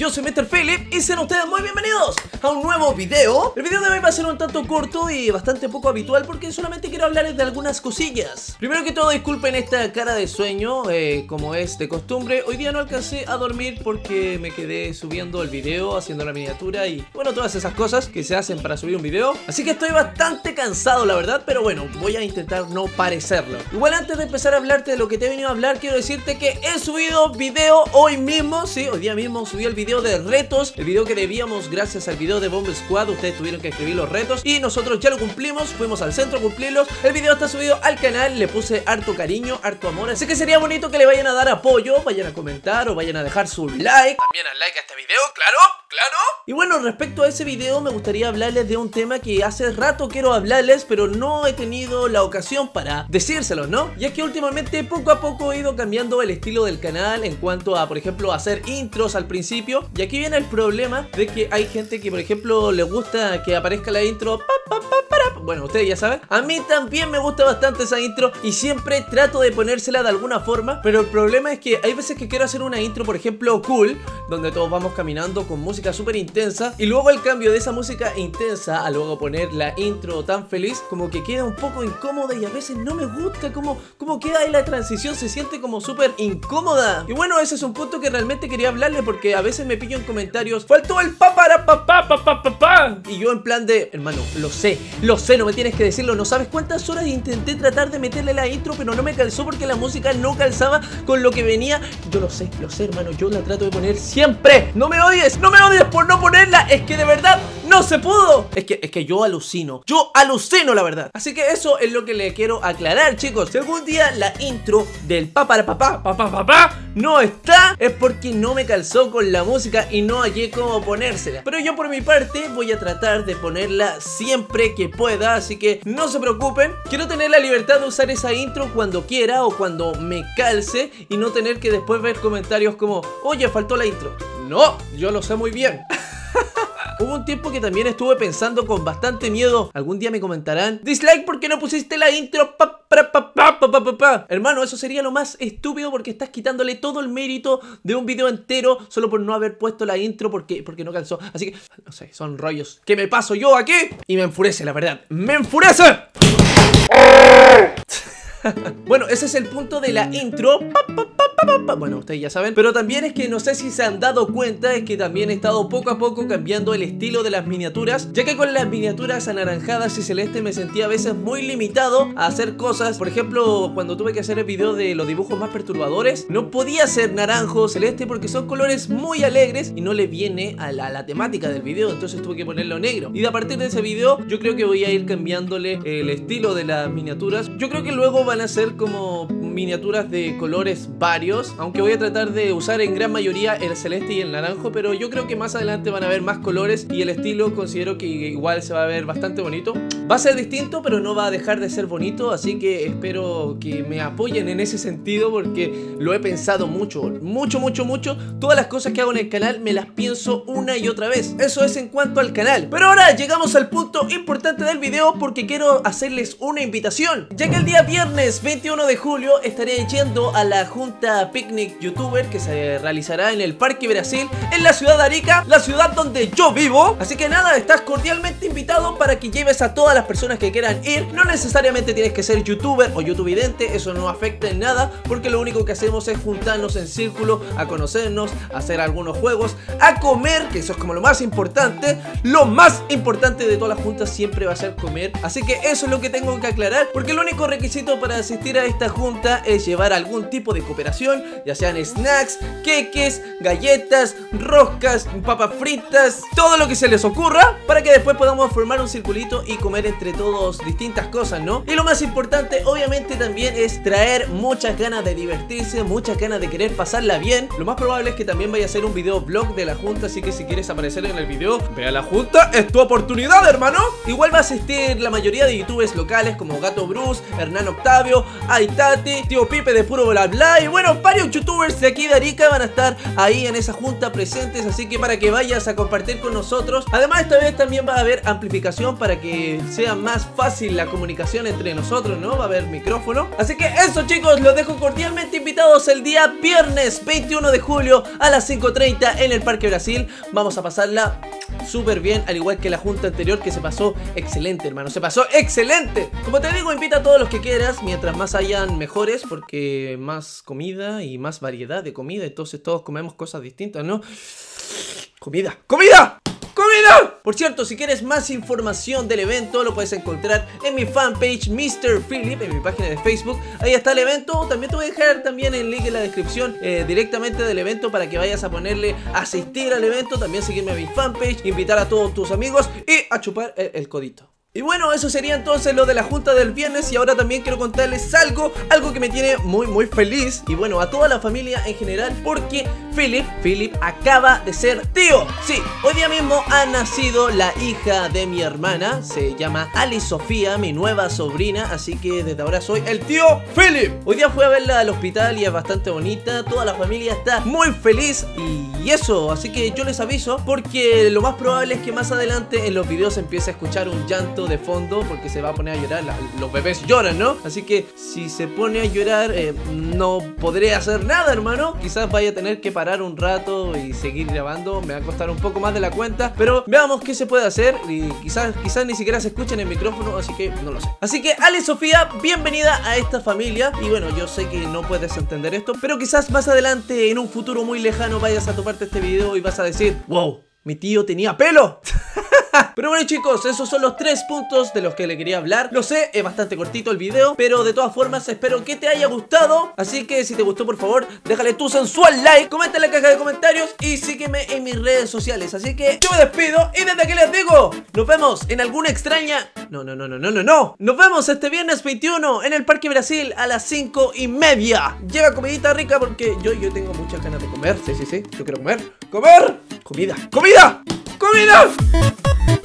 yo soy Mr. Philip y sean ustedes muy bienvenidos a un nuevo video. El video de hoy va a ser un tanto corto y bastante poco habitual porque solamente quiero hablarles de algunas cosillas. Primero que todo, disculpen esta cara de sueño, como es de costumbre. Hoy día no alcancé a dormir porque me quedé subiendo el video, haciendo la miniatura y bueno, todas esas cosas que se hacen para subir un video. Así que estoy bastante cansado, la verdad, pero bueno, voy a intentar no parecerlo. Igual antes de empezar a hablarte de lo que te he venido a hablar, quiero decirte que he subido video hoy mismo. Sí, hoy día mismo subí el video de retos, el video que debíamos gracias al video de Bomb Squad. Ustedes tuvieron que escribir los retos y nosotros ya lo cumplimos, fuimos al centro a cumplirlos. El video está subido al canal, le puse harto cariño, harto amor, así que sería bonito que le vayan a dar apoyo, vayan a comentar o vayan a dejar su like. También al like a este video, claro. Y bueno, respecto a ese video me gustaría hablarles de un tema que hace rato quiero hablarles, pero no he tenido la ocasión para decírselos, ¿no? Y es que últimamente poco a poco he ido cambiando el estilo del canal en cuanto a, por ejemplo, hacer intros al principio. Y aquí viene el problema de que hay gente que, por ejemplo, le gusta que aparezca la intro. Bueno, ustedes ya saben. A mí también me gusta bastante esa intro y siempre trato de ponérsela de alguna forma. Pero el problema es que hay veces que quiero hacer una intro, por ejemplo, cool, donde todos vamos caminando con música súper intensa. Y luego el cambio de esa música intensa a luego poner la intro tan feliz, como que queda un poco incómoda y a veces no me gusta cómo queda ahí la transición. Se siente como súper incómoda. Y bueno, ese es un punto que realmente quería hablarle, porque a veces me pillo en comentarios: faltó el papá. Y yo en plan de, hermano, lo sé, no me tienes que decirlo. No sabes cuántas horas intenté tratar de meterle la intro, pero no me calzó porque la música no calzaba con lo que venía. Yo lo sé, hermano, yo la trato de poner siempre. No me odies por no ponerla. Es que de verdad no se pudo. Es que yo alucino, la verdad. Así que eso es lo que le quiero aclarar, chicos. Si algún día la intro del papá no está, es porque no me calzó con la música y no hallé cómo ponérsela. Pero yo por mi parte voy a tratar de ponerla siempre que pueda, así que no se preocupen. Quiero tener la libertad de usar esa intro cuando quiera o cuando me calce y no tener que después ver comentarios como: oye, faltó la intro. No, yo lo sé muy bien. Hubo un tiempo que también estuve pensando con bastante miedo. Algún día me comentarán: dislike porque no pusiste la intro. Hermano, eso sería lo más estúpido, porque estás quitándole todo el mérito de un video entero solo por no haber puesto la intro porque no calzó. Así que, no sé, son rollos que me paso yo aquí y me enfurece, la verdad. ¡Me enfurece! Bueno, ese es el punto de la intro. Bueno, ustedes ya saben. Pero también es que no sé si se han dado cuenta, es que también he estado poco a poco cambiando el estilo de las miniaturas, ya que con las miniaturas anaranjadas y celeste me sentía a veces muy limitado a hacer cosas. Por ejemplo, cuando tuve que hacer el video de los dibujos más perturbadores, no podía ser naranjo o celeste porque son colores muy alegres y no le viene a la temática del video, entonces tuve que ponerlo negro. Y a partir de ese video yo creo que voy a ir cambiándole el estilo de las miniaturas. Yo creo que luego van a ser como miniaturas de colores varios, aunque voy a tratar de usar en gran mayoría el celeste y el naranjo, pero yo creo que más adelante van a haber más colores y el estilo considero que igual se va a ver bastante bonito. Va a ser distinto, pero no va a dejar de ser bonito, así que espero que me apoyen en ese sentido, porque lo he pensado mucho. Todas las cosas que hago en el canal me las pienso una y otra vez. Eso es en cuanto al canal. Pero ahora llegamos al punto importante del video, porque quiero hacerles una invitación, ya que el día viernes 21 de julio estaré yendo a la junta Picnic Youtuber que se realizará en el Parque Brasil, en la ciudad de Arica, la ciudad donde yo vivo. Así que nada, estás cordialmente invitado para que lleves a todas las personas que quieran ir. No necesariamente tienes que ser youtuber o youtuvidente, eso no afecta en nada, porque lo único que hacemos es juntarnos en círculo, a conocernos, a hacer algunos juegos, a comer, que eso es como lo más importante. Lo más importante de todas las juntas siempre va a ser comer. Así que eso es lo que tengo que aclarar, porque el único requisito para asistir a esta junta es llevar algún tipo de cooperación, ya sean snacks, queques, galletas, roscas, papas fritas, todo lo que se les ocurra, para que después podamos formar un circulito y comer entre todos distintas cosas, ¿no? Y lo más importante, obviamente, también es traer muchas ganas de divertirse, muchas ganas de querer pasarla bien. Lo más probable es que también vaya a hacer un video vlog de la junta, así que si quieres aparecer en el video, ve a la junta, es tu oportunidad, hermano. Igual va a asistir la mayoría de youtubers locales como Gato Bruce, Hernán Octavio, Aitati, Tony, tío Pipe de Puro Bla Bla y bueno, varios youtubers de aquí de Arica van a estar ahí en esa junta presentes, así que para que vayas a compartir con nosotros. Además esta vez también va a haber amplificación para que sea más fácil la comunicación entre nosotros, ¿no? Va a haber micrófono. Así que eso, chicos, los dejo cordialmente invitados el día viernes 21 de julio a las 5:30 en el Parque Brasil. Vamos a pasarla súper bien, al igual que la junta anterior, que se pasó excelente, hermano, se pasó excelente. Como te digo, invita a todos los que quieras, mientras más hayan mejores, porque más comida y más variedad de comida, entonces todos comemos cosas distintas, ¿no? ¡Comida! ¡Comida! ¡Comida! Por cierto, si quieres más información del evento, lo puedes encontrar en mi fanpage Mr. Philip, en mi página de Facebook. Ahí está el evento. También te voy a dejar también el link en la descripción directamente del evento para que vayas a ponerle asistir al evento. También seguirme a mi fanpage, invitar a todos tus amigos y a chupar el codito. Y bueno, eso sería entonces lo de la junta del viernes. Y ahora también quiero contarles algo que me tiene muy feliz. Y bueno, a toda la familia en general, porque Philip acaba de ser tío. Sí, hoy día mismo ha nacido la hija de mi hermana. Se llama Ali Sofía, mi nueva sobrina. Así que desde ahora soy el tío Philip. Hoy día fui a verla al hospital y es bastante bonita. Toda la familia está muy feliz y eso, así que yo les aviso, porque lo más probable es que más adelante en los videos empiece a escuchar un llanto de fondo, porque se va a poner a llorar. Los bebés lloran, ¿no? Así que si se pone a llorar no podré hacer nada, hermano. Quizás vaya a tener que parar un rato y seguir grabando. Me va a costar un poco más de la cuenta, pero veamos qué se puede hacer. Y quizás ni siquiera se escucha en el micrófono, así que no lo sé. Así que Ali Sofía, bienvenida a esta familia. Y bueno, yo sé que no puedes entender esto, pero quizás más adelante, en un futuro muy lejano, vayas a toparte este video y vas a decir: wow, mi tío tenía pelo. Pero bueno, chicos, esos son los 3 puntos de los que le quería hablar. Lo sé, es bastante cortito el video, pero de todas formas espero que te haya gustado. Así que si te gustó, por favor, déjale tu sensual like, comenta en la caja de comentarios y sígueme en mis redes sociales. Así que yo me despido y desde aquí les digo, nos vemos en alguna extraña... No. Nos vemos este viernes 21 en el Parque Brasil a las 5:30. Lleva comidita rica porque yo tengo muchas ganas de comer. Sí, yo quiero comer. ¡Comer! ¡Comida! ¡Comida! ¡Comida!